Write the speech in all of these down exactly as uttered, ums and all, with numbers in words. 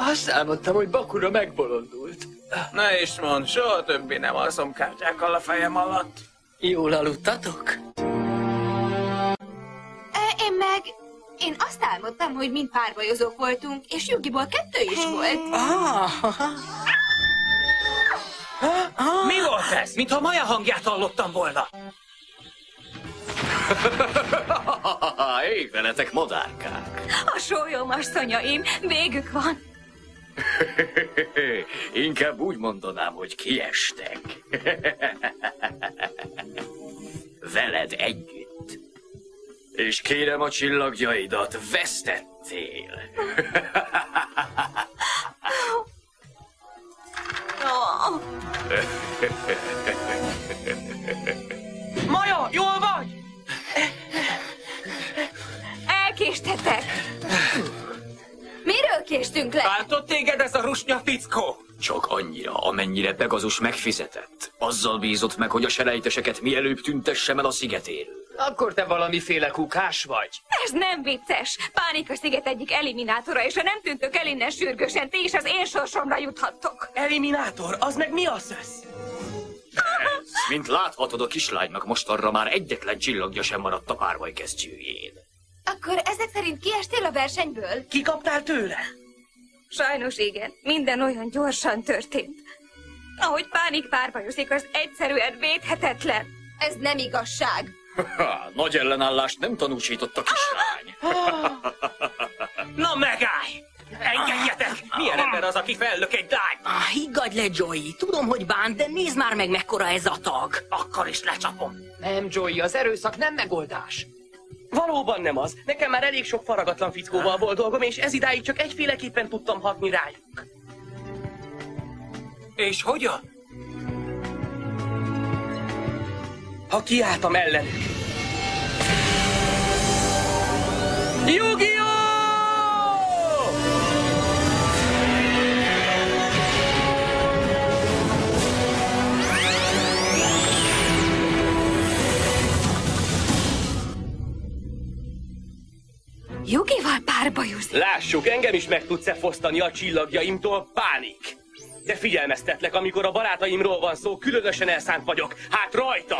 Azt álmodtam, hogy Bakura megbolondult. Ne is mondd, soha többé nem alszom kártyákkal a fejem alatt. Jól aludtatok? Én meg... Én azt álmodtam, hogy mind párbajozók voltunk, és Yugiból kettő is volt. Mi volt ez? Mintha Maja hangját hallottam volna. Ég veletek, madárkák! A sólyom asszonyaim, végük van. Inkább úgy mondanám, hogy kiestek. Veled együtt. És kérem a csillagjaidat, vesztettél. Maja, jól vagy? Elkéstetek. Miről késtünk le? Bántott téged ez a rusnya fickó? Csak annyira, amennyire Pegazus megfizetett. Azzal bízott meg, hogy a selejteseket mielőbb tüntessem el a szigetéről. Akkor te valamiféle kukás vagy. Ez nem vicces. Pánika sziget egyik eliminátora, és ha nem tűntök el innen sürgősen, ti is az én sorsomra juthattok. Eliminátor, az meg mi a szösz? Ez, mint láthatod, a kislánynak mostanra már egyetlen csillagja sem maradt a párbaj kesztyűjén. Akkor ezek szerint kiestél a versenyből? Kikaptál tőle? Sajnos igen, minden olyan gyorsan történt. Ahogy Pánik párbajozik, az egyszerűen védhetetlen. Ez nem igazság. Ha, nagy ellenállást nem tanúsított a kislány. Na megállj! Engedjetek! Milyen ember az, aki fellök egy lányt? Ah, higgadj le, Joey. Tudom, hogy bánt, de nézd már meg, mekkora ez a tag. Akkor is lecsapom. Nem, Joey, az erőszak nem megoldás. Valóban nem az. Nekem már elég sok faragatlan fickóval volt dolgom, és ez idáig csak egyféleképpen tudtam hatni rájuk. És hogyan? Ha kiálltam ellenük. Yu-Gi-Oh! Yugival párbajozik. Lássuk, engem is meg tudsz-e fosztani a csillagjaimtól, Pánik! De figyelmeztetlek, amikor a barátaimról van szó, különösen elszánt vagyok. Hát rajta!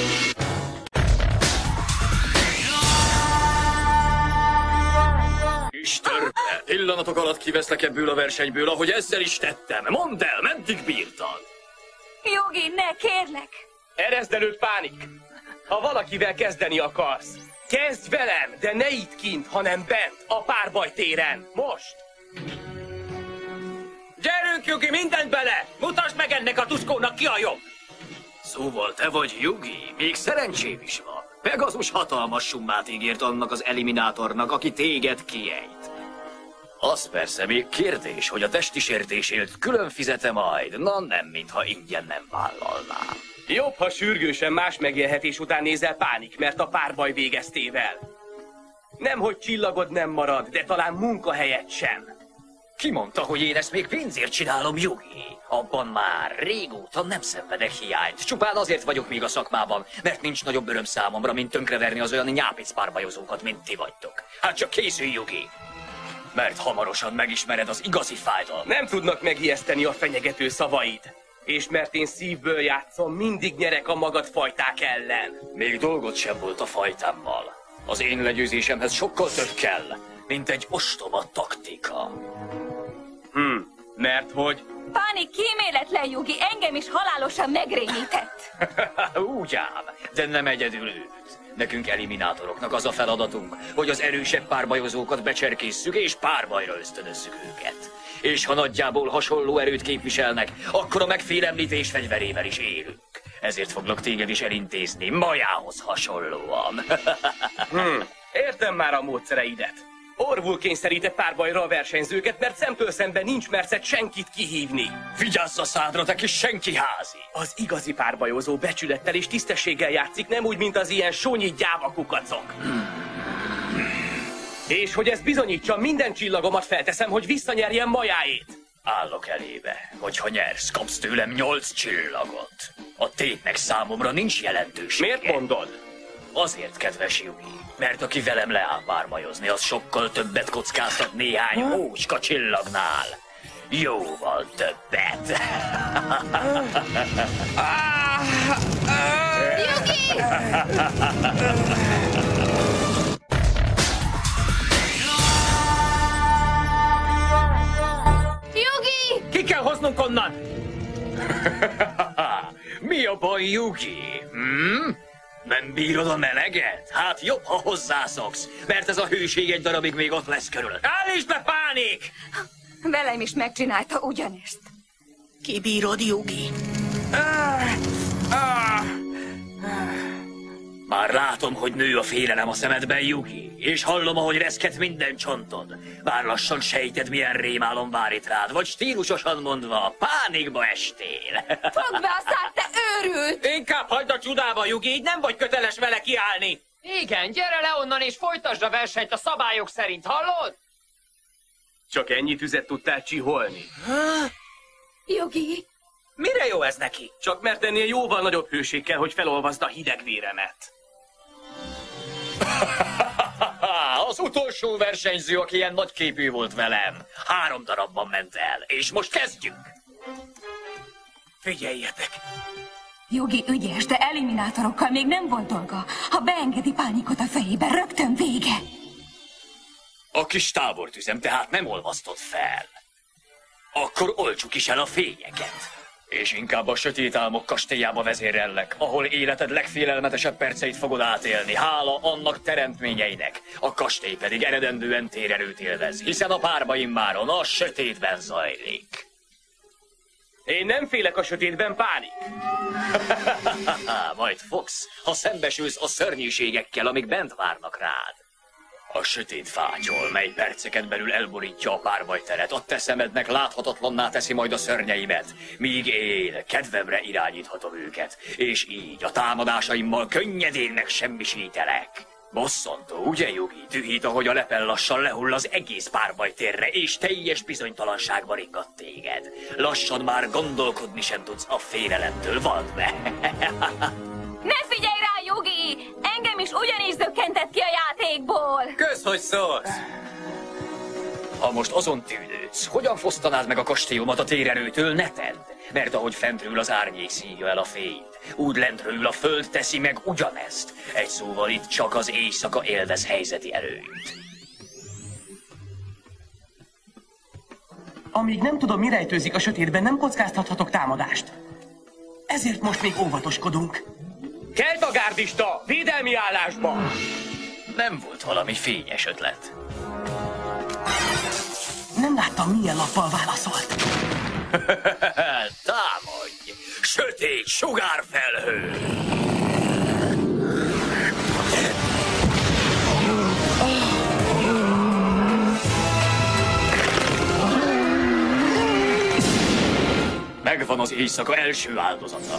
Kis törpe, pillanatok alatt kiveszlek ebből a versenyből, ahogy ezzel is tettem. Mondd el, meddig bírtad? Yugi, ne, kérlek. Erezd előtt, Pánik! Ha valakivel kezdeni akarsz, kezdj velem, de ne itt kint, hanem bent, a párbajtéren. Most! Gyerünk, Yugi, mindent bele! Mutasd meg ennek a tuskónak, ki a jobb! Szóval te vagy Yugi, még szerencsém is van. Pegazus hatalmas summát ígért annak az eliminátornak, aki téged kiejt. Az persze még kérdés, hogy a testi sértésért külön fizete majd, na nem, mintha ingyen nem vállalnám. Jobb, ha sürgősen más megélhetés után nézel, Pánik, mert a párbaj végeztével. Nemhogy csillagod nem marad, de talán munkahelyet sem. Ki mondta, hogy én ezt még pénzért csinálom, Yugi? Abban már régóta nem szenvedek hiányt. Csupán azért vagyok még a szakmában, mert nincs nagyobb öröm számomra, mint tönkreverni az olyan nyápic párbajozókat, mint ti vagytok. Hát csak készülj, Yugi! Mert hamarosan megismered az igazi fájdalmat. Nem tudnak megijeszteni a fenyegető szavaid. És mert én szívből játszom, mindig nyerek a magad fajták ellen. Még dolgot sem volt a fajtámmal. Az én legyőzésemhez sokkal több kell, mint egy ostoba taktika. Hm, mert hogy? Pánik kíméletlen, Yugi, engem is halálosan megrémített. Úgy ám, de nem egyedül őt. Nekünk eliminátoroknak az a feladatunk, hogy az erősebb párbajozókat becserkésszük és párbajra ösztönözzük őket. És ha nagyjából hasonló erőt képviselnek, akkor a megfélemlítés fegyverével is élünk. Ezért foglak téged is elintézni, Majához hasonlóan. hm, értem már a módszereidet. Orvul kényszerített párbajra a versenyzőket, mert szemtől szemben nincs merced senkit kihívni. Vigyázz a szádra, te kis senkiházi! Az igazi párbajozó becsülettel és tisztességgel játszik, nem úgy, mint az ilyen sónyi gyáva kukacok. És hogy ezt bizonyítsa, minden csillagomat felteszem, hogy visszanyerjem Majáét. Állok elébe, hogyha nyersz, kapsz tőlem nyolc csillagot. A tétnek számomra nincs jelentősége. Miért mondod? Azért, kedves Yugi, mert aki velem leáll párbajozni, az sokkal többet kockáztat néhány ócska csillagnál. Jóval többet. Yugi! Yugi! Ki kell hoznunk onnan! Mi a baj, Yugi? Hm? Nem bírod a meleget? Hát jobb, ha hozzászoksz, mert ez a hőség egy darabig még ott lesz körül. Állítsd be, Pánik! Velem is megcsinálta ugyanezt. Kibírod, Yugi? Már látom, hogy nő a félelem a szemedben, Yugi, és hallom, ahogy reszket minden csontod. Már lassan sejted, milyen rémálom vár itt rád, vagy stílusosan mondva, pánikba estél. Fogd be a szád, te őrült! Inkább hagyd a csudába, Yugi, így nem vagy köteles vele kiállni. Igen, gyere le onnan és folytasd a versenyt a szabályok szerint, hallod? Csak ennyi tüzet tudtál csiholni. Yugi, Mire jó ez neki? Csak mert ennél jóval nagyobb hőség kell, hogy felolvasd a hideg véremet. Az utolsó versenyző, aki ilyen nagyképű volt velem, három darabban ment el, és most kezdjünk. Figyeljetek! Yugi ügyes, de eliminátorokkal még nem volt dolga. Ha beengedi Pánikot a fejébe, rögtön vége. A kis tábortüzem tehát nem olvasztott fel. Akkor oltsuk is el a fényeket. És inkább a sötét álmok kastélyába vezérellek, ahol életed legfélelmetesebb perceit fogod átélni, hála annak teremtményeinek. A kastély pedig eredendően térerőt élvez, hiszen a párba immáron a sötétben zajlik. Én nem félek a sötétben, Pánik. Majd fogsz, ha szembesülsz a szörnyűségekkel, amik bent várnak rád. A sötét fátyol, mely perceken belül elborítja a párbajteret, a te szemednek láthatatlanná teszi majd a szörnyeimet, míg én kedvemre irányíthatom őket, és így a támadásaimmal könnyedén megsemmisítelek. Bosszantó, ugye, Yugi? Dühít, ahogy a lepel lassan lehull az egész párbajtérre, és teljes bizonytalanságba ringat téged. Lassan már gondolkodni sem tudsz a félelemtől, vald be! Ne figyelj rá, Yugi! Engem is ugyanígy zökkentett ki a játékból. Kösz, hogy szólsz! Ha most azon tűnődsz, hogyan fosztanád meg a kastélyomat a térerőtől, ne tedd, mert ahogy fentről az árnyék szívja el a fényt, úgy lentről a föld teszi meg ugyanezt. Egy szóval itt csak az éjszaka élvez helyzeti erőt. Amíg nem tudom, mi rejtőzik a sötétben, nem kockáztathatok támadást. Ezért most még óvatoskodunk. Keld a gárdista! Védelmi állásba! Nem volt valami fényes ötlet. Nem láttam, milyen lappal válaszolt. Támadj! Sötét sugárfelhő! Megvan az éjszaka első áldozata.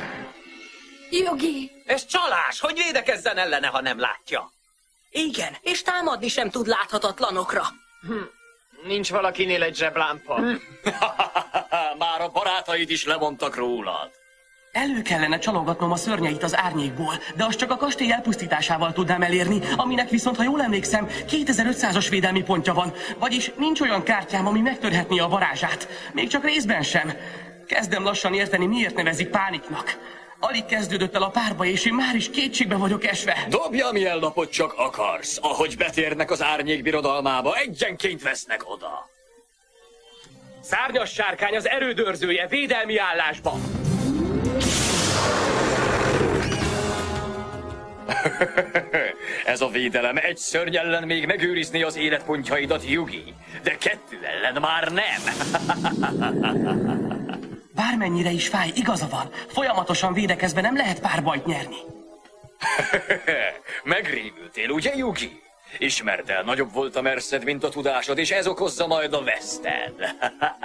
Yugi! Ez csalás! Hogy védekezzen ellene, ha nem látja? Igen, és támadni sem tud láthatatlanokra. Nincs valakinél egy zseblámpa. Már a barátaid is lemondtak rólad. Elő kellene csalogatnom a szörnyeit az árnyékból, de azt csak a kastély elpusztításával tudnám elérni, aminek viszont, ha jól emlékszem, kétezer-ötszázas védelmi pontja van. Vagyis nincs olyan kártyám, ami megtörhetné a varázsát. Még csak részben sem. Kezdem lassan érteni, miért nevezik pániknak. Alig kezdődött el a párba, és én már is kétségbe vagyok esve. Dobja, milyen lapot csak akarsz. Ahogy betérnek az árnyék birodalmába, egyenként vesznek oda. Szárnyas sárkány az erődőrzője, védelmi állásba! Ez a védelem egy szörny ellen még megőrizni az életpontjaidat, Yugi, de kettő ellen már nem. Bármennyire is fáj, igaza van. Folyamatosan védekezve nem lehet párbajt nyerni. Megrémültél, ugye, Yugi? Ismerd el, nagyobb volt a merszed, mint a tudásod, és ez okozza majd a veszted.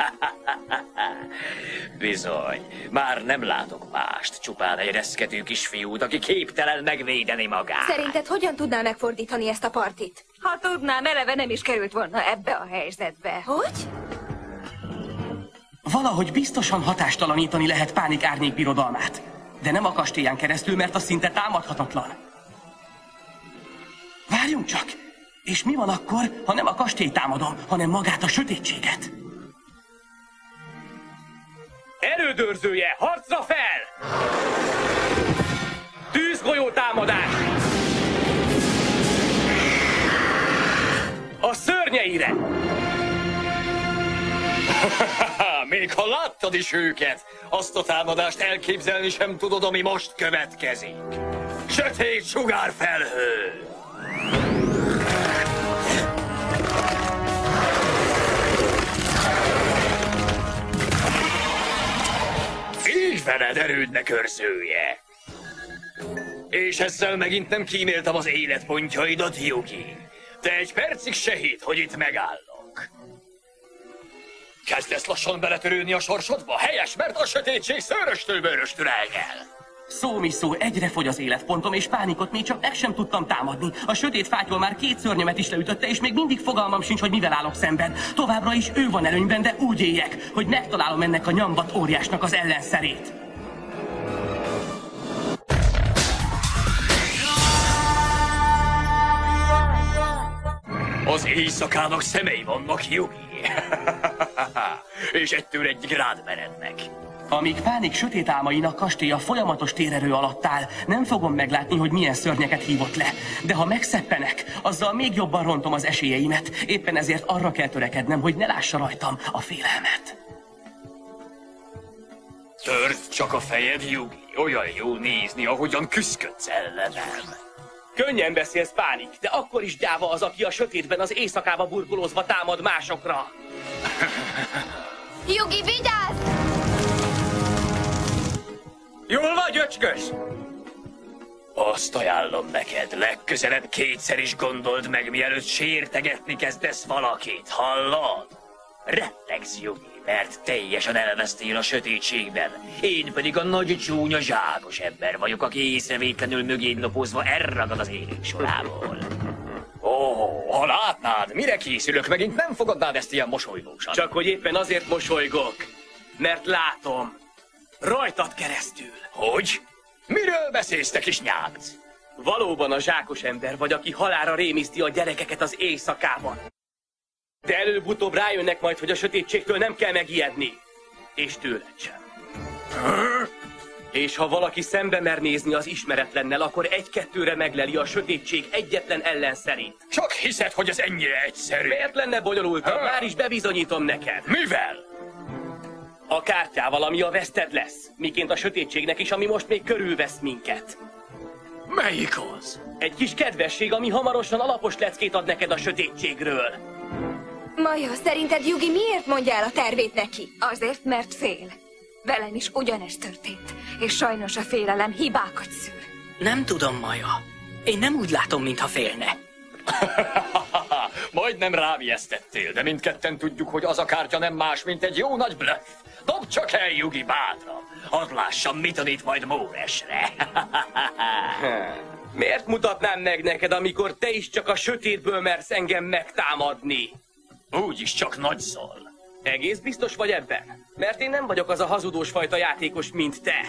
Bizony, már nem látok mást, csupán egy reszkető kisfiút, aki képtelen megvédeni magát. Szerinted hogyan tudná megfordítani ezt a partit? Ha tudnám, eleve nem is került volna ebbe a helyzetbe. Hogy? Valahogy biztosan hatástalanítani lehet Pánik árnyék birodalmát. De nem a kastélyán keresztül, mert az szinte támadhatatlan. Várjunk csak! És mi van akkor, ha nem a kastélyt támadom, hanem magát a sötétséget? Erődőrzője, harcra fel! Tűzgolyó támadás! A szörnyeire! Még ha láttad is őket, azt a támadást elképzelni sem tudod, ami most következik. Sötét sugárfelhő! Így veled erődnek őrzője! És ezzel megint nem kíméltem az életpontjaidat, Yugi. De egy percig se hidd, hogy itt megállok. Kezdesz lassan beletörődni a sorsodba? Helyes, mert a sötétség szőröstől bőröstől elnyel. Szó mi szó, egyre fogy az életpontom, és pánikot még csak meg sem tudtam támadni. A sötét fátyol már két szörnyemet is leütötte, és még mindig fogalmam sincs, hogy mivel állok szemben. Továbbra is ő van előnyben, de úgy éljek, hogy megtalálom ennek a nyambat óriásnak az ellenszerét. Az éjszakának szemei vannak, Yugi. És egytől egyig rád merednek. Amíg Pánik sötét álmainak kastélya folyamatos térerő alatt áll, nem fogom meglátni, hogy milyen szörnyeket hívott le. De ha megszeppenek, azzal még jobban rontom az esélyeimet. Éppen ezért arra kell törekednem, hogy ne lássa rajtam a félelmet. Törd csak a fejed, Yugi. Olyan jó nézni, ahogyan küszködsz ellenem. Könnyen beszélsz, Pánik, de akkor is gyáva az, aki a sötétben az éjszakába burkolózva támad másokra. Yugi, vigyázz! Jól vagy, öcskös? Azt ajánlom neked, legközelebb kétszer is gondold meg, mielőtt sértegetni kezdesz valakit, hallod? Rettegsz, Yugi, mert teljesen elvesztél a sötétségben. Én pedig a nagy csúnya zsákos ember vagyok, aki észrevétlenül mögéd lopozva elragad az élők sorából. Ó, ha látnád, mire készülök, megint nem fogadnád ezt ilyen mosolygósan. Csak hogy éppen azért mosolygok, mert látom. Rajtad keresztül. Hogy? Miről beszélsz, te kis nyálc? Valóban a zsákos ember vagy, aki halálra rémiszti a gyerekeket az éjszakában. De előbb-utóbb rájönnek majd, hogy a sötétségtől nem kell megijedni. És tőled sem. És ha valaki szembe mer nézni az ismeretlennel, akkor egy-kettőre megleli a sötétség egyetlen ellenszerét. Csak hiszed, hogy ez ennyire egyszerű? Miért lenne bonyolultabb? Már is bebizonyítom neked. Mivel? A kártyával, ami a veszted lesz. Miként a sötétségnek is, ami most még körülvesz minket. Melyik az? Egy kis kedvesség, ami hamarosan alapos leckét ad neked a sötétségről. Maja, szerinted Yugi miért mondja el a tervét neki? Azért, mert fél. Velem is ugyanez történt, és sajnos a félelem hibákat szül. Nem tudom, Maja. Én nem úgy látom, mintha félne. Majdnem rám ijesztettél, de mindketten tudjuk, hogy az a kártya nem más, mint egy jó nagy bluff. Dobd csak el, Yugi, bátran. Hadd lássam, mit tanít majd Móresre. Miért mutatnám meg neked, amikor te is csak a sötétből mersz engem megtámadni? Úgyis csak nagyszol. Egész biztos vagy ebben? Mert én nem vagyok az a hazudós fajta játékos, mint te.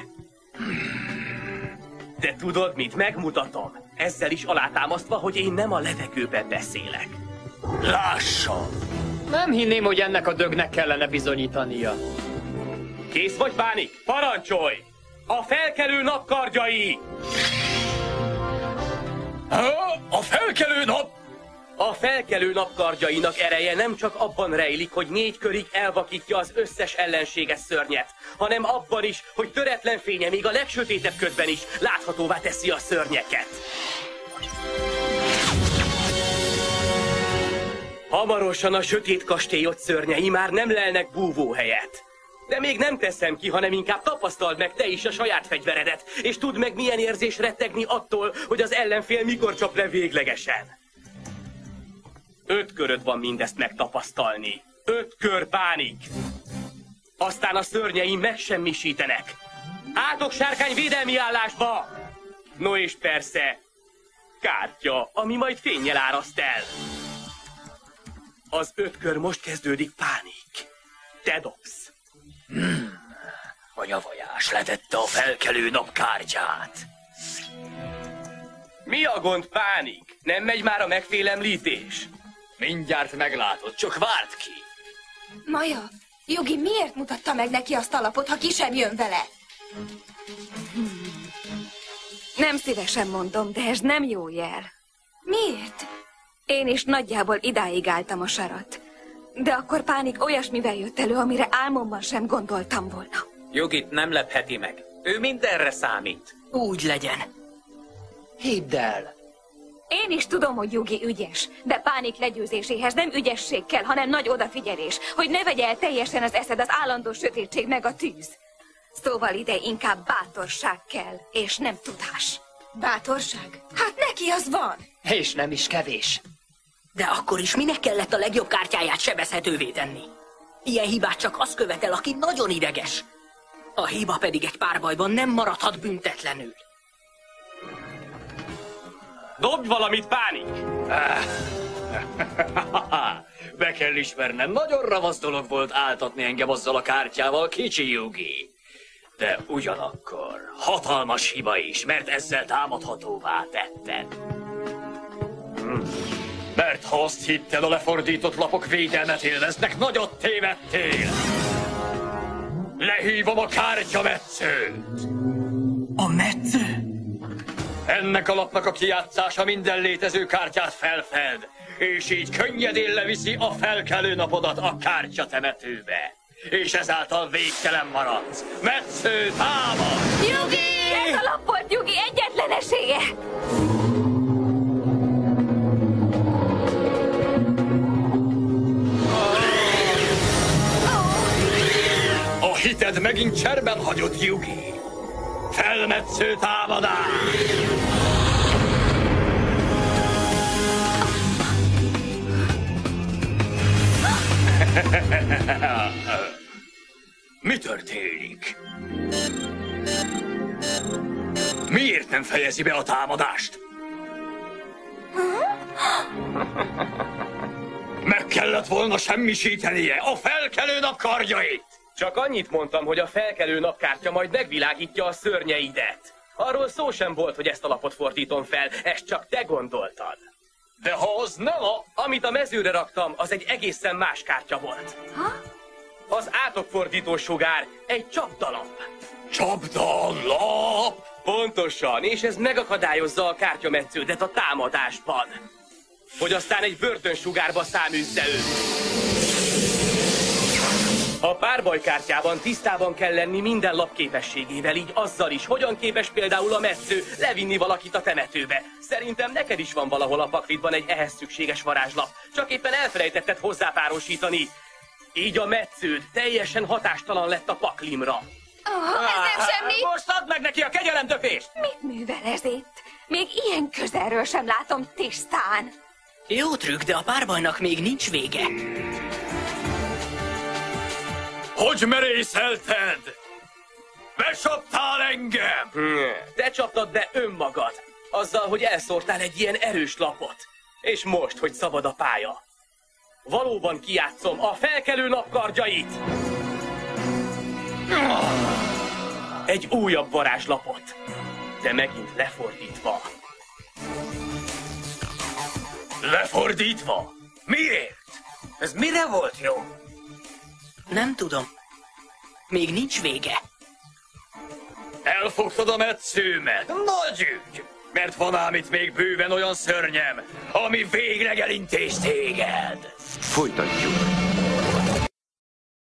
De tudod mit? Megmutatom. Ezzel is alátámasztva, hogy én nem a levegőben beszélek. Lássam! Nem hinném, hogy ennek a dögnek kellene bizonyítania. Kész vagy, Pánik? Parancsolj! A felkelő napkardjai! A felkelő nap! A felkelő napkardjainak ereje nem csak abban rejlik, hogy négy körig elvakítja az összes ellenséges szörnyet, hanem abban is, hogy töretlen fénye még a legsötétebb ködben is láthatóvá teszi a szörnyeket. Hamarosan a sötét kastélyod szörnyei már nem lelnek búvóhelyet. De még nem teszem ki, hanem inkább tapasztald meg te is a saját fegyveredet, és tudd meg, milyen érzés rettegni attól, hogy az ellenfél mikor csap le véglegesen. Öt köröd van mindezt megtapasztalni. Öt kör, Pánik! Aztán a szörnyeim megsemmisítenek. Átok, sárkány, védelmi állásba! No és persze, kártya, ami majd fénnyel áraszt el. Az öt kör most kezdődik, Pánik. Te dobsz. Hmm. A nyavajás letette a felkelő napkártyát. Mi a gond, Pánik? Nem megy már a megfélemlítés? Mindjárt meglátod, csak várd ki. Maja, Yugi miért mutatta meg neki azt a lapot, ha ki sem jön vele? Nem szívesen mondom, de ez nem jó jel. Miért? Én is nagyjából idáig álltam a sarat. De akkor Pánik olyasmivel jött elő, amire álmomban sem gondoltam volna. Yugit nem lepheti meg. Ő mindenre számít. Úgy legyen. Hidd el! Én is tudom, hogy Yugi ügyes, de Pánik legyőzéséhez nem ügyesség kell, hanem nagy odafigyelés, hogy ne vegye el teljesen az eszed az állandó sötétség meg a tűz. Szóval ide inkább bátorság kell, és nem tudás. Bátorság? Hát neki az van. És nem is kevés. De akkor is minek kellett a legjobb kártyáját sebezhetővé tenni? Ilyen hibát csak az követel, aki nagyon ideges. A hiba pedig egy párbajban nem maradhat büntetlenül. Dobj valamit, Pánik! Be kell ismernem, nagyon ravasz dolog volt áltatni engem azzal a kártyával, kicsi Yugi. De ugyanakkor hatalmas hiba is, mert ezzel támadhatóvá tetted. Hm. Mert ha azt hitted, a lefordított lapok védelmet élveznek, nagyot tévedtél. Lehívom a kártyametszőt. A metsző? Ennek a lapnak a kijátszása minden létező kártyát felfed, és így könnyedén leviszi a felkelő napodat a kártyatemetőbe. És ezáltal végtelen maradsz. Metsző támad! Yugi! Ez a lap volt Yugi egyetlen esélye! A hited megint cserben hagyott, Yugi. Felmetsző támadás! Mi történik? Miért nem fejezi be a támadást? Meg kellett volna semmisítenie a felkelő nap kardjait! Csak annyit mondtam, hogy a felkelő napkártya majd megvilágítja a szörnyeidet. Arról szó sem volt, hogy ezt a lapot fordítom fel, ezt csak te gondoltad. De ha az nem a... Amit a mezőre raktam, az egy egészen más kártya volt. Ha? Az átokfordító sugár egy csapdalap. Csapdalap? Pontosan, és ez megakadályozza a kártyametsződet a támadásban. Hogy aztán egy börtönsugárba száműzze őt. A párbajkártyában tisztában kell lenni minden lap képességével, így azzal is, hogyan képes például a metsző levinni valakit a temetőbe. Szerintem neked is van valahol a paklidban egy ehhez szükséges varázslap, csak éppen elfelejtetted hozzápárosítani. Így a metsződ teljesen hatástalan lett a paklimra. Oh, ez nem semmi. Most add meg neki a kegyelemtökést! Mit művel ez itt? Még ilyen közelről sem látom tisztán. Jó trükk, de a párbajnak még nincs vége. Hogy merészelted? Becsaptál engem! Hmm, te csaptad be önmagad, azzal, hogy elszórtál egy ilyen erős lapot. És most, hogy szabad a pálya. Valóban kijátszom a felkelő napkardjait! Egy újabb varázslapot, de megint lefordítva. Lefordítva? Miért? Ez mire volt jó? Nem tudom. Még nincs vége. Elfogtad a metszőmet? Nagy ügy! Mert van ám itt még bőven olyan szörnyem, ami végleg elintéz téged. Folytatjuk.